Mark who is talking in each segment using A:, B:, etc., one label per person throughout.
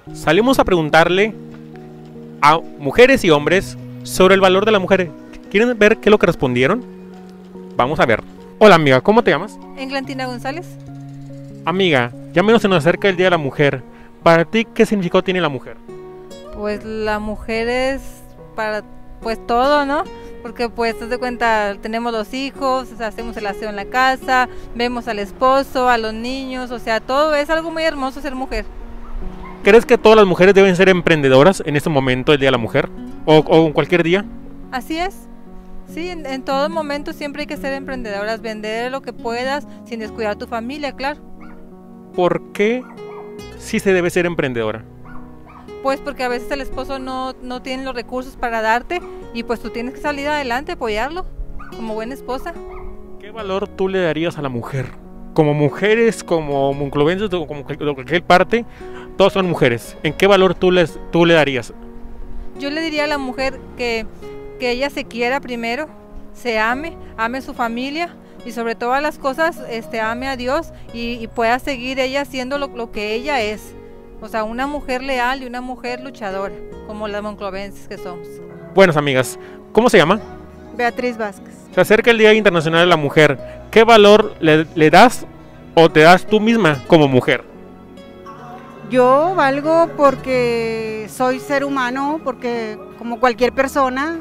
A: Salimos a preguntarle a mujeres y hombres sobre el valor de la mujer. ¿Quieren ver qué es lo que respondieron? Vamos a ver. Hola amiga, ¿cómo te llamas?
B: Englantina González.
A: Amiga, ya menos se nos acerca el Día de la Mujer. Para ti, ¿qué significado tiene la mujer?
B: Pues la mujer es para pues todo, ¿no? Porque pues te das cuenta, tenemos los hijos, o sea, hacemos el aseo en la casa, vemos al esposo, a los niños, o sea, todo es algo muy hermoso ser mujer.
A: ¿Crees que todas las mujeres deben ser emprendedoras en este momento del Día de la Mujer? ¿O en cualquier día?
B: Así es. Sí, en todo momento siempre hay que ser emprendedoras, vender lo que puedas sin descuidar a tu familia, claro.
A: ¿Por qué sí se debe ser emprendedora?
B: Pues porque a veces el esposo no tiene los recursos para darte y pues tú tienes que salir adelante, apoyarlo como buena esposa.
A: ¿Qué valor tú le darías a la mujer? Como mujeres, como monclovenses, como cualquier parte, todas son mujeres. ¿En qué valor tú le darías?
B: Yo le diría a la mujer que ella se quiera primero, se ame su familia y sobre todas las cosas ame a Dios y pueda seguir ella siendo lo que ella es. O sea, una mujer leal y una mujer luchadora, como las monclovenses que somos.
A: Buenas amigas, ¿cómo se llama?
B: Beatriz Vázquez.
A: Se acerca el Día Internacional de la Mujer. ¿Qué valor le das o te das tú misma como mujer?
C: Yo valgo porque soy ser humano, porque como cualquier persona,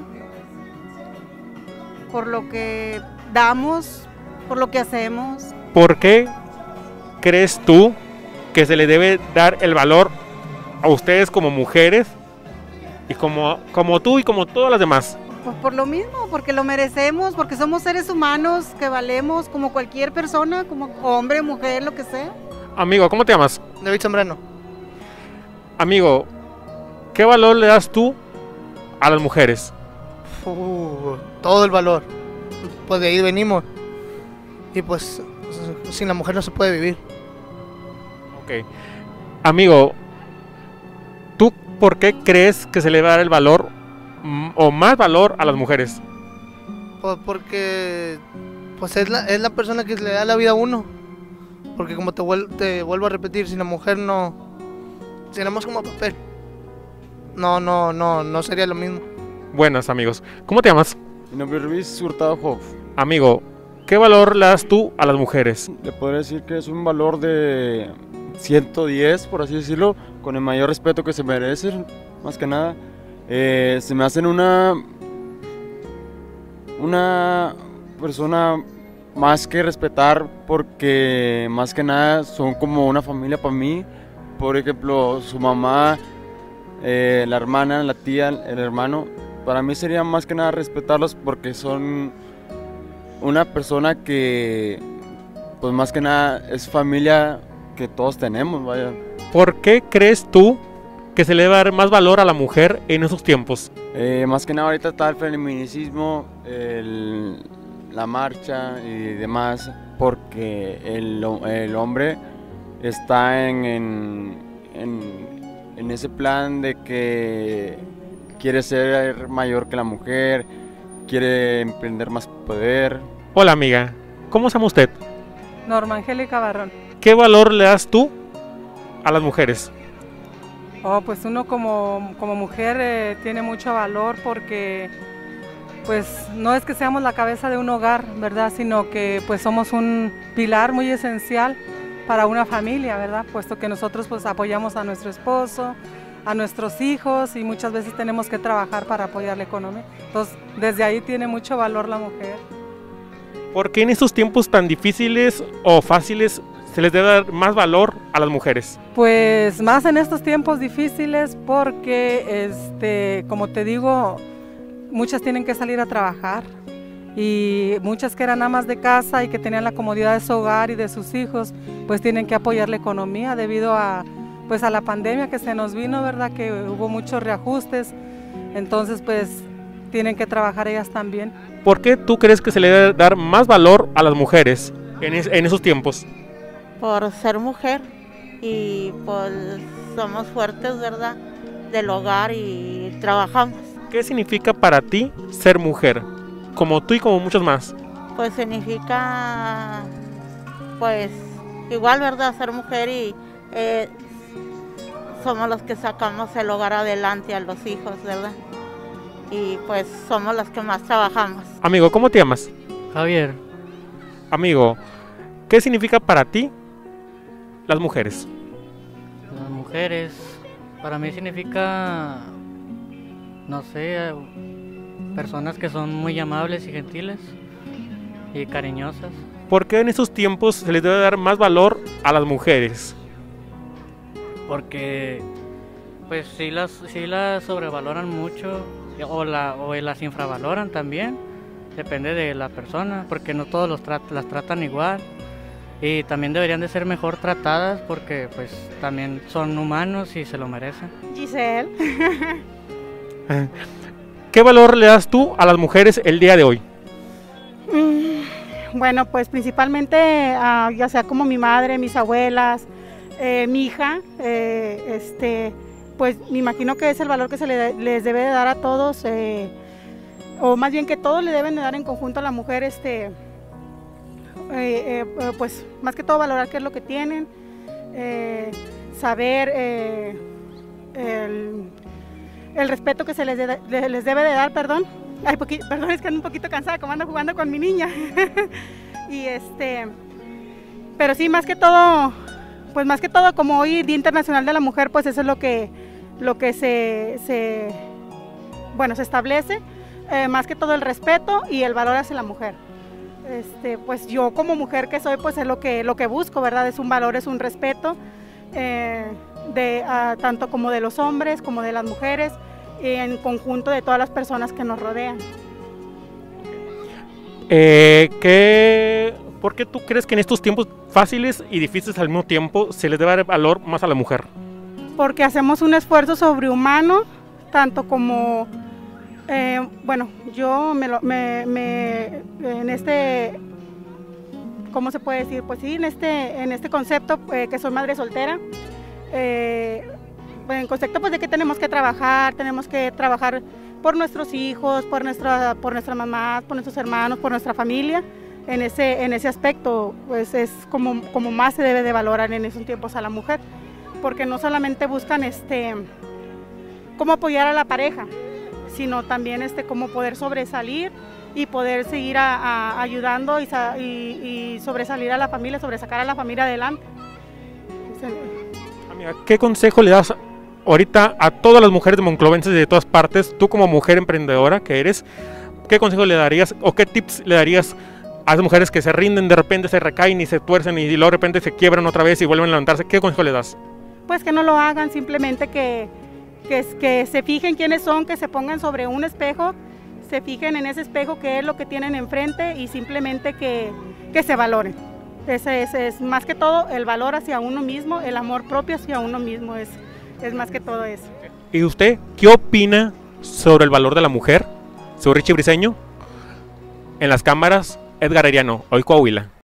C: por lo que damos, por lo que hacemos.
A: ¿Por qué crees tú que se le debe dar el valor a ustedes como mujeres y como tú y como todas las demás?
C: Pues por lo mismo, porque lo merecemos, porque somos seres humanos que valemos como cualquier persona, como hombre, mujer, lo que sea.
A: Amigo, ¿cómo te llamas?
D: David Zambrano.
A: Amigo, ¿qué valor le das tú a las mujeres?
D: Todo el valor. Pues de ahí venimos. Y pues sin la mujer no se puede vivir.
A: Ok. Amigo, ¿tú por qué crees que se le va a dar el valor o más valor a las mujeres?
D: Pues porque pues es la persona que le da la vida a uno. Porque como te vuelvo a repetir, sin la mujer no seríamos como papel. No sería lo mismo.
A: Buenas amigos, ¿cómo te llamas?
E: Mi nombre es Luis Hurtado Hoff.
A: Amigo, ¿qué valor le das tú a las mujeres?
E: Le podría decir que es un valor de 110, por así decirlo, con el mayor respeto que se merecen, más que nada. Se me hacen una persona más que respetar, porque más que nada son como una familia para mí. Por ejemplo, su mamá, la hermana, la tía, el hermano. Para mí sería más que nada respetarlos porque son una persona que, pues más que nada, es familia que todos tenemos, vaya.
A: ¿Por qué crees tú que se le va a dar más valor a la mujer en esos tiempos?
E: Más que nada ahorita está el feminicismo, la marcha y demás, porque el hombre está en ese plan de que quiere ser mayor que la mujer, quiere emprender más poder.
A: Hola amiga, ¿cómo se llama usted?
F: Norma Angélica Barrón.
A: ¿Qué valor le das tú a las mujeres?
F: Pues uno como mujer tiene mucho valor porque pues no es que seamos la cabeza de un hogar, ¿verdad? Sino que pues somos un pilar muy esencial para una familia, ¿verdad? Puesto que nosotros pues apoyamos a nuestro esposo, a nuestros hijos y muchas veces tenemos que trabajar para apoyar la economía. Entonces desde ahí tiene mucho valor la mujer.
A: ¿Por qué en estos tiempos tan difíciles o fáciles se les debe dar más valor a las mujeres?
F: Pues más en estos tiempos difíciles porque, como te digo, muchas tienen que salir a trabajar y muchas que eran amas de casa y que tenían la comodidad de su hogar y de sus hijos, pues tienen que apoyar la economía debido a la pandemia que se nos vino, ¿verdad? Que hubo muchos reajustes, entonces pues tienen que trabajar ellas también.
A: ¿Por qué tú crees que se le debe dar más valor a las mujeres en esos tiempos?
G: Por ser mujer y pues somos fuertes, ¿verdad? Del hogar y trabajamos.
A: ¿Qué significa para ti ser mujer? Como tú y como muchos más.
G: Pues significa, pues igual, ¿verdad? Ser mujer y somos los que sacamos el hogar adelante a los hijos, ¿verdad? Y pues somos los que más trabajamos.
A: Amigo, ¿cómo te llamas?
H: Javier,
A: Amigo, ¿qué significa para ti las mujeres?
H: las mujeres, para mí significa, no sé, personas que son muy amables y gentiles y cariñosas.
A: ¿Por qué en estos tiempos se les debe dar más valor a las mujeres?
H: Porque pues sí las sobrevaloran mucho o las infravaloran también, depende de la persona, porque no todos las tratan igual y también deberían de ser mejor tratadas porque pues también son humanos y se lo merecen.
C: Giselle.
A: ¿Qué valor le das tú a las mujeres el día de hoy?
C: Bueno, pues principalmente ya sea como mi madre, mis abuelas, mi hija, pues me imagino que es el valor que les debe de dar a todos, o más bien que todos le deben de dar en conjunto a la mujer, pues más que todo valorar qué es lo que tienen, saber el respeto que se les debe de dar, perdón. Ay, perdón, es que ando un poquito cansada, como ando jugando con mi niña. Y pero sí, más que todo, como hoy Día Internacional de la Mujer, pues eso es lo que se establece, más que todo el respeto y el valor hacia la mujer. Pues yo como mujer que soy, pues es lo que busco, ¿verdad? Es un valor, es un respeto, tanto como de los hombres, como de las mujeres, en conjunto de todas las personas que nos rodean.
A: ¿Por qué tú crees que en estos tiempos fáciles y difíciles al mismo tiempo se les debe dar valor más a la mujer?
C: Porque hacemos un esfuerzo sobrehumano, tanto como, yo ¿cómo se puede decir? Pues sí, en este concepto que soy madre soltera, en concepto pues de que tenemos que trabajar por nuestros hijos, por nuestra mamá, por nuestros hermanos, por nuestra familia. En ese aspecto pues es como más se debe de valorar en esos tiempos a la mujer, porque no solamente buscan cómo apoyar a la pareja, sino también cómo poder sobresalir y poder seguir ayudando y sobresalir a la familia, sobresacar a la familia adelante.
A: Amiga, ¿qué consejo le das ahorita a todas las mujeres monclovenses de todas partes, tú como mujer emprendedora que eres, qué consejo le darías o qué tips le darías a esas mujeres que se rinden, de repente se recaen y se tuercen y luego de repente se quiebran otra vez y vuelven a levantarse? ¿Qué consejo le das?
C: Pues que no lo hagan, simplemente que se fijen quiénes son, que se pongan sobre un espejo, se fijen en ese espejo qué es lo que tienen enfrente y simplemente que se valoren. Ese es más que todo el valor hacia uno mismo, el amor propio hacia uno mismo, es más que todo eso.
A: ¿Y usted qué opina sobre el valor de la mujer? Soy Richie Briseño. En las cámaras, Edgar Ariano, hoy Coahuila.